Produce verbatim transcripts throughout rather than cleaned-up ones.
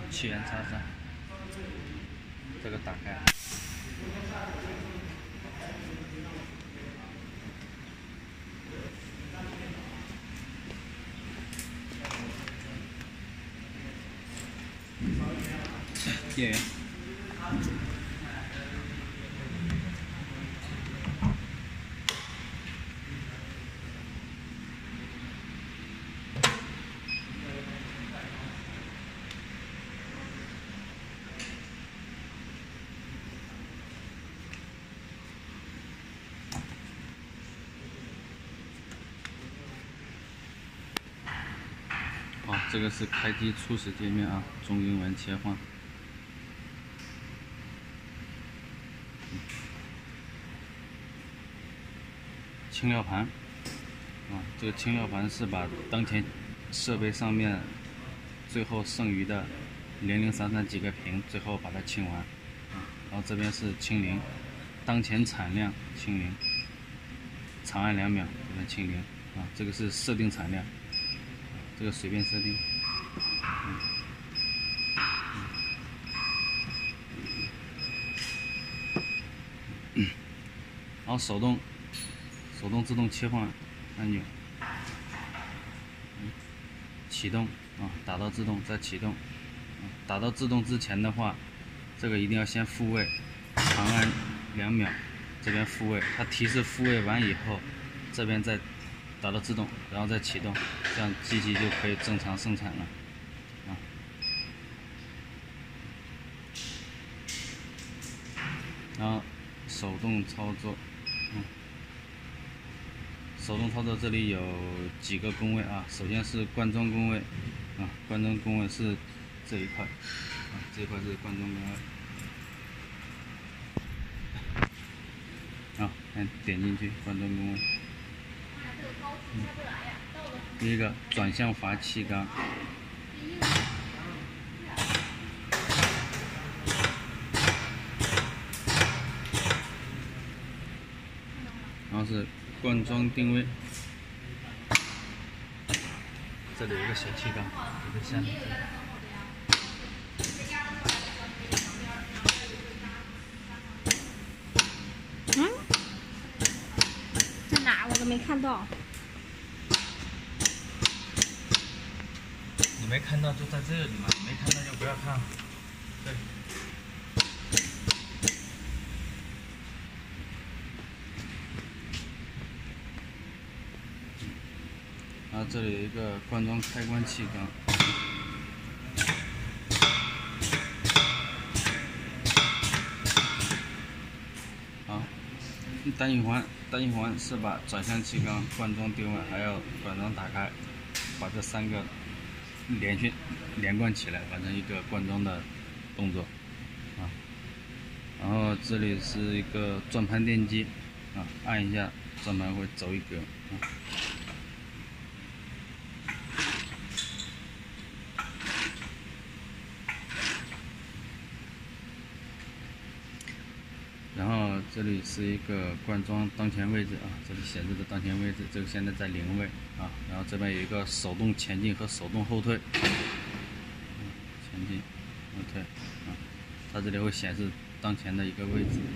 气源插上，这个打开。电源。好，这个是开机初始界面啊，中英文切换。清料盘啊，这个清料盘是把当前设备上面最后剩余的零零散散几个屏，最后把它清完。啊，然后这边是清零，当前产量清零，长按两秒这边清零啊，这个是设定产量。这个随便设定，嗯嗯、然后手动手动自动切换按钮，嗯、启动啊，打到自动再启动，啊，打到自动之前的话，这个一定要先复位，长按两秒，这边复位，它提示复位完以后，这边再打到自动，然后再启动，这样机器就可以正常生产了。啊，然后手动操作，嗯，手动操作这里有几个工位啊，首先是灌装工位，啊，灌装工位是这一块，啊，这一块是灌装工位，啊，看点进去灌装工位。嗯，第一个转向阀气缸，然后是灌装定位，这里有一个小气缸，这个下面。 嗯，在哪？我都没看到。 你没看到就在这里嘛，你没看到就不要看了。这里。然后这里有一个灌装开关气缸。好，单循环，单循环是把转向气缸、灌装定位还有灌装打开，把这三个连续连贯起来，完成一个灌装的动作啊。然后这里是一个转盘电机啊，按一下转盘会走一格啊。然后这里是一个灌装当前位置啊，这里显示的当前位置，这个现在在零位啊。然后这边有一个手动前进和手动后退，嗯、前进、后退啊，它这里会显示当前的一个位置。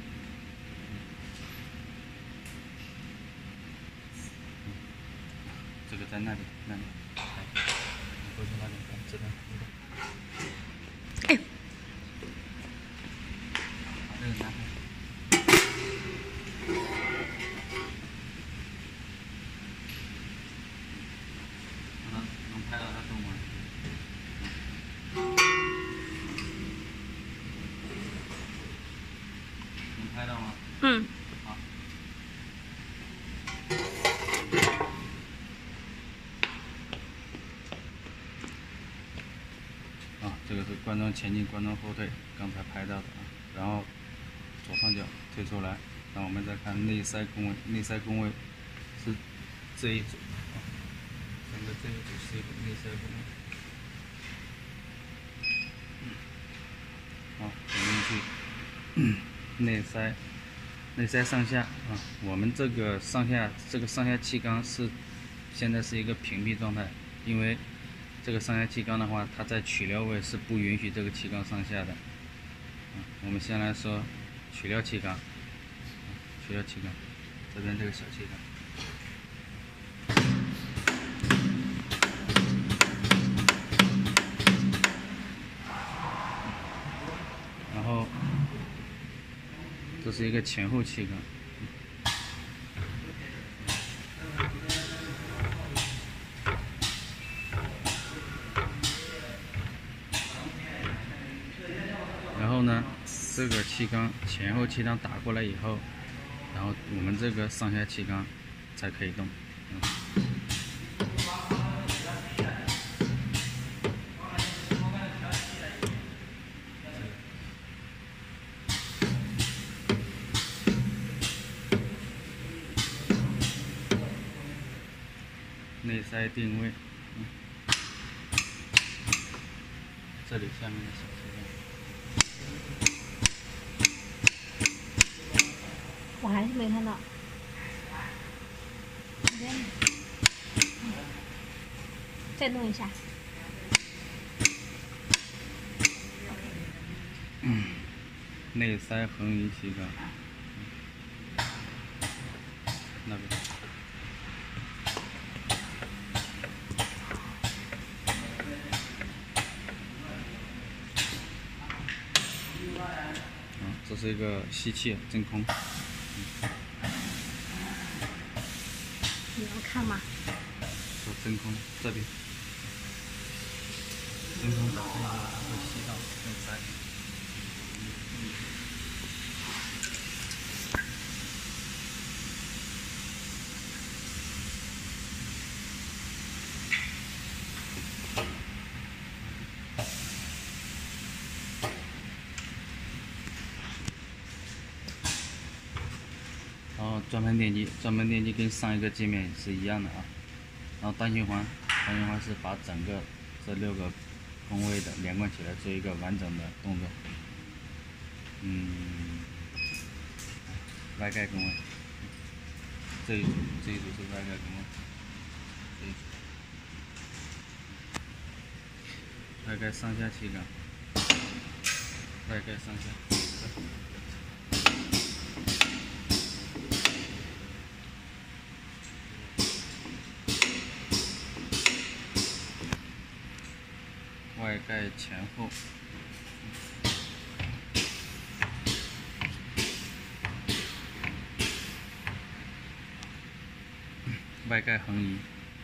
嗯、这个在那里，那里，过去那里，这边，这边。 哎。 把这个拿开。能拍到它动吗？能拍到吗？ 嗯。 好。啊，这个是灌装前进、灌装后退，刚才拍到的啊。然后左上角推出来，然后我们再看内塞工位，内塞工位是这一组啊，整个这一组是一个内塞工位。好，点进去，内塞，内塞上下啊。我们这个上下这个上下气缸是现在是一个屏蔽状态，因为这这个上下气缸的话，它在取料位是不允许这个气缸上下的。嗯，我们先来说取料气缸，取料气缸，这边这个小气缸。 然后，这是一个前后气缸，然后呢，这个气缸前后气缸打过来以后，然后我们这个上下气缸才可以动。嗯 内塞定位，嗯，这里下面的小气缸， 我还是没看到。再弄一下。 嗯，内塞横移气缸，那边。 这是一个吸气真空。嗯、 你要看吗？ 说真空这边，真空打开以后会吸到内塞。然后转盘电机，转盘电机跟上一个界面是一样的啊。然后单循环，单循环是把整个这六个工位的连贯起来，做一个完整的动作。嗯，外盖工位，这一组这一组是外盖工位，这一组外盖上下气缸，外盖上下。 外盖前后，外盖横移，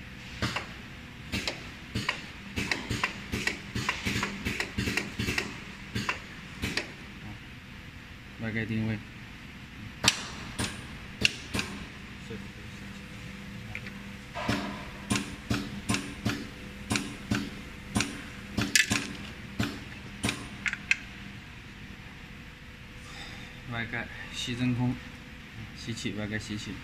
外盖定位，外盖吸真空，吸气，外盖吸气。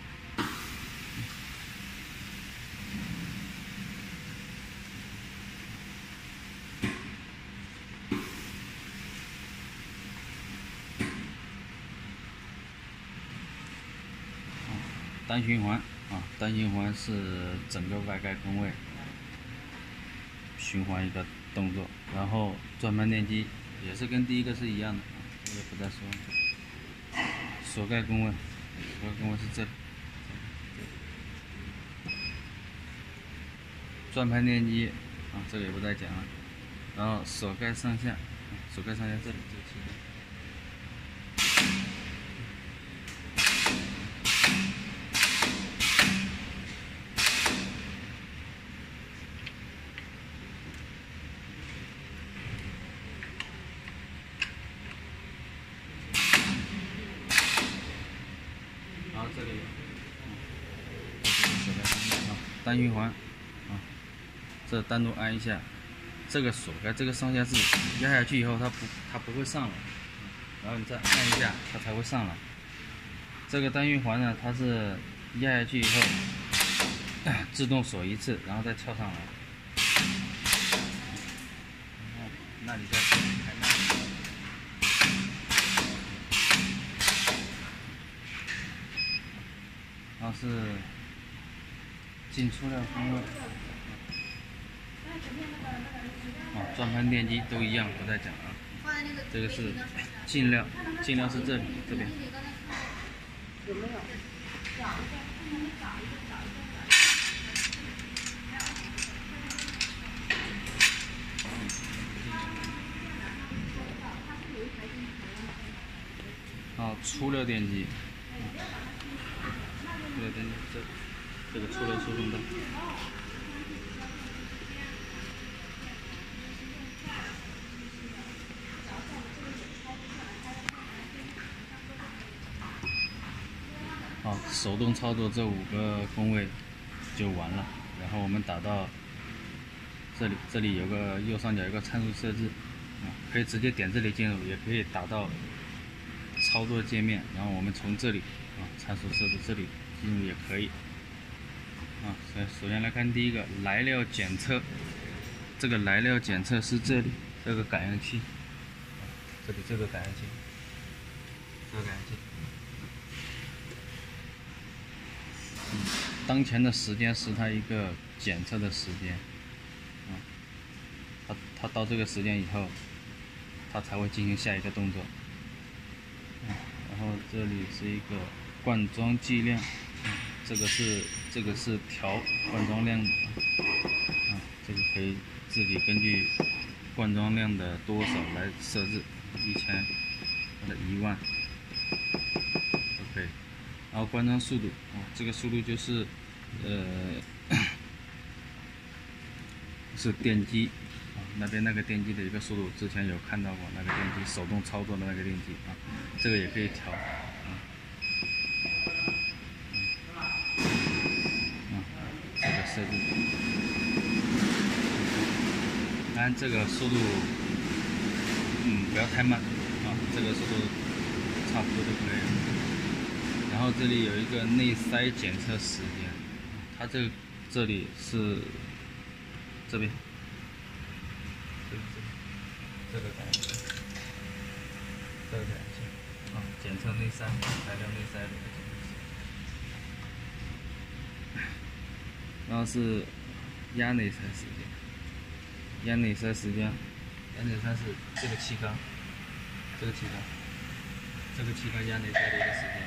单循环啊，单循环是整个外盖工位循环一个动作，然后转盘电机也是跟第一个是一样的，这个不再说了。锁盖工位，锁盖工位是这里。转盘电机啊，这个也不再讲了。然后锁盖上下，锁盖上下这里这个气缸。 然后这里，嗯，单循环，啊，这单独按一下，这个锁盖这个上下字压下去以后，它不它不会上来，然后你再按一下，它才会上来。这个单循环呢，它是压下去以后，自动锁一次，然后再翘上来。然后那里再开那里。 然后是进出料工位， 啊，转盘电机都一样，不再讲啊。这个是进料，进料是这里这边。有没有？啊，粗料电机，粗料电机这这个粗料输送带。好，手动操作这五个工位就完了。然后我们打到这里，这里有个右上角有个参数设置，啊，可以直接点这里进入，也可以打到操作界面。然后我们从这里啊参数设置这里进入也可以。啊，首首先来看第一个来料检测，这个来料检测是这里这个感应器，这里这个感应器，这个感应器。嗯，当前的时间是它一个检测的时间，啊，它它到这个时间以后，它才会进行下一个动作。嗯，然后这里是一个灌装计量，嗯，这个是这个是调灌装量的，啊，这个可以自己根据灌装量的多少来设置，一千或者一万都可以。然后灌装速度啊，这个速度就是呃是电机啊那边那个电机的一个速度，之前有看到过那个电机手动操作的那个电机啊，这个也可以调啊。嗯，这个设置，当然这个速度嗯不要太慢啊，这个速度差不多就可以了。然后这里有一个内塞检测时间，它这这里是这边，这个这个这个感应器，这个感应器啊，检测内塞材料内塞的一个检测。然后是压内塞时间，压内塞时间，压内塞是这个气缸，这个气缸，这个气缸压内塞的一个时间。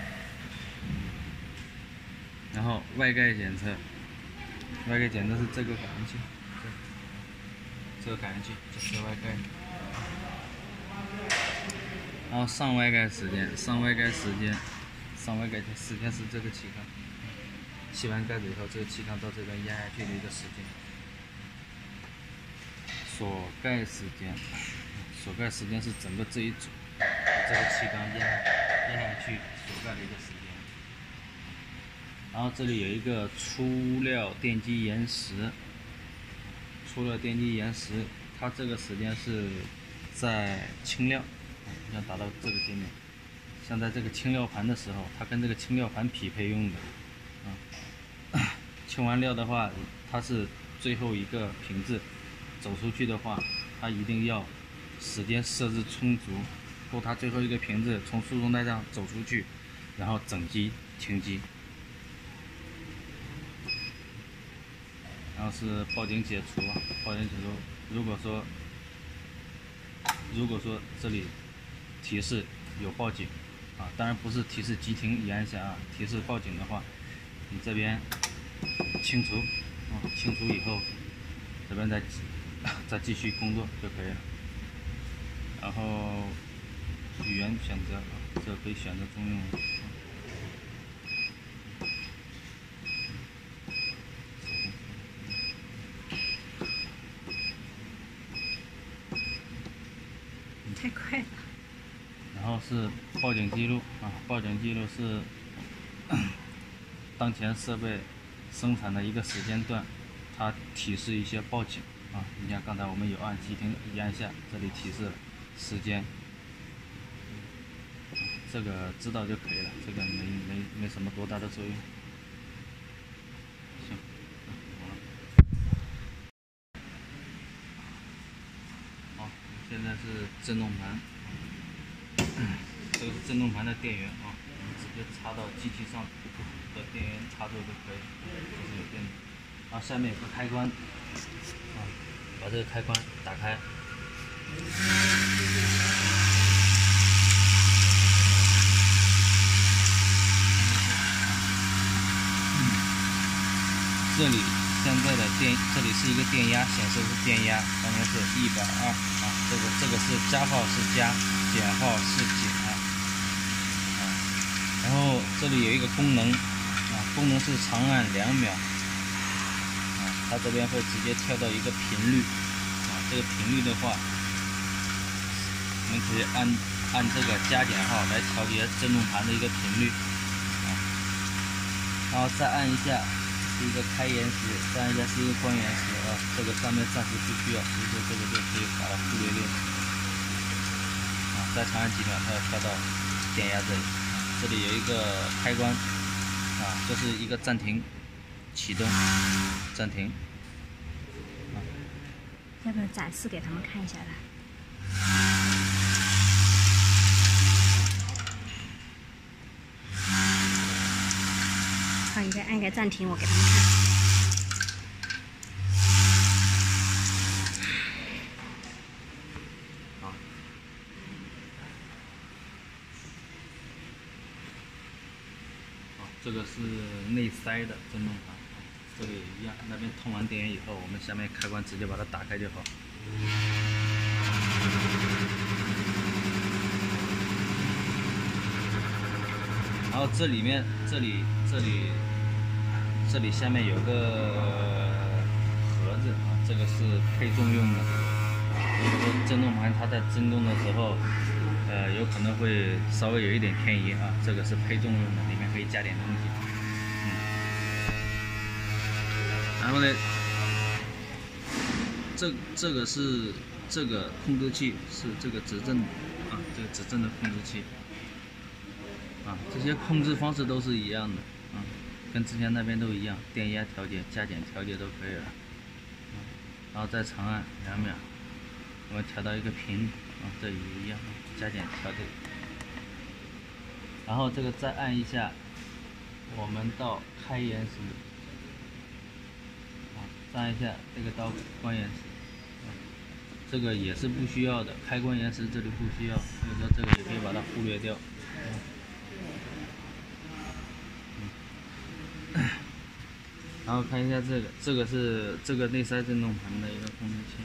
然后外盖检测，外盖检测是这个感应器，这这个感应器，这是外盖。然后上外盖时间，上外盖时间，上外盖时间是这个气缸，吸完盖子以后，这个气缸到这边压下去的一个时间。锁盖时间，锁盖时间是整个这一组这个气缸压压下去锁盖的一个时间。然后这里有一个粗料电机延时，粗料电机延时，它这个时间是在清料，要达到这个界面。像在这个清料盘的时候，它跟这个清料盘匹配用的，啊，清完料的话，它是最后一个瓶子走出去的话，它一定要时间设置充足，够它最后一个瓶子从输送带上走出去，然后整机停机。然后是报警解除啊，报警解除。如果说，如果说这里提示有报警啊，当然不是提示急停一按下啊，提示报警的话，你这边清除啊，清除以后，这边再再继续工作就可以了。然后语言选择啊，这可以选择中用。 太快了。 然后是报警记录啊，报警记录是当前设备生产的一个时间段，它提示一些报警啊。你像刚才我们有按急停一按下，这里提示时间，这个知道就可以了，这个没没没什么多大的作用。行，好，现在是振动盘。这个是振动盘的电源啊，我们直接插到机器上的电源插座就可以，这是有电的。然后下面有个开关啊， 把这个开关打开。这里现在的电，这里是一个电压，显示是电压，刚才是一百二啊，这个这个是加号是加，减号是减啊。然后这里有一个功能啊，功能是长按两秒啊，它这边会直接跳到一个频率啊，这个频率的话，我们可以按按这个加减号来调节振动盘的一个频率啊，然后再按一下。是一个开延时，再按一下是一个关延时啊，这个上面暂时不需要，所以说这个就可以把它忽略掉啊。再长按几秒，它要跳到电压这里啊。这里有一个开关啊，这是一个暂停、启动、暂停啊。 要不要展示给他们看一下呢？好，你再按个暂停，我给他们看。 好。好，这个是内塞的振动盘，这个也一样。那边通完电源以后，我们下面开关直接把它打开就好。然后这里面，这里，这里，这里下面有个盒子啊，这个是配重用的。如果说振动盘它在振动的时候，呃，有可能会稍微有一点偏移啊，这个是配重用的，里面可以加点东西。嗯。然后呢，这这个是这个控制器是这个指正啊，这个指正的控制器。啊，这些控制方式都是一样的，啊，跟之前那边都一样，电压调节、加减调节都可以了，啊，然后再长按两秒，我们调到一个频，啊，这也一样，加减调节，然后这个再按一下，我们到开延时，啊，再按一下这个到关延时，啊，这个也是不需要的，开关延时这里不需要，所以说这个也可以把它忽略掉。然后看一下这个，这个是这个内塞振动盘的一个控制器。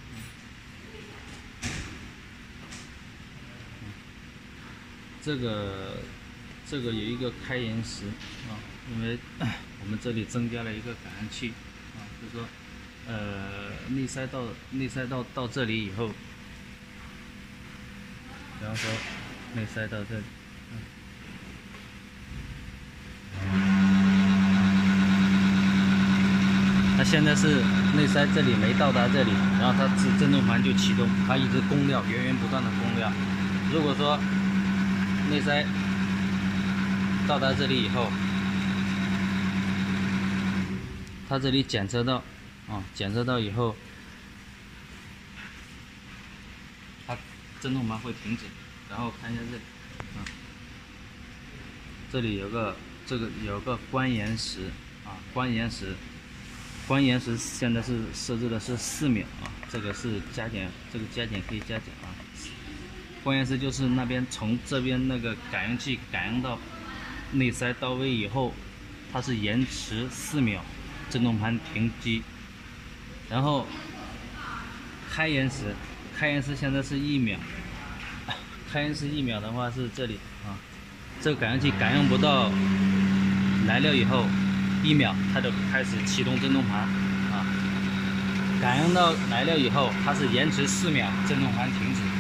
这个这个有一个开延时啊，因为我们这里增加了一个感应器啊，就是说，呃，内塞到内塞到到这里以后，比方说内塞到这里。它现在是内塞这里没到达这里，然后它是振动盘就启动，它一直供料源源不断的供料。如果说内塞到达这里以后，它这里检测到啊，检测到以后，它振动盘会停止。然后看一下这里，啊，这里有个这个有个关延时啊，关延时。关延时现在是设置的是四秒啊，这个是加减，这个加减可以加减啊。关延时就是那边从这边那个感应器感应到内塞到位以后，它是延迟四秒，振动盘停机。然后开延时，开延时现在是一秒，开延时一秒的话是这里啊，这个感应器感应不到来了以后。一秒，它就开始启动振动盘啊，感应到来了以后，它是延迟四秒，振动盘停止。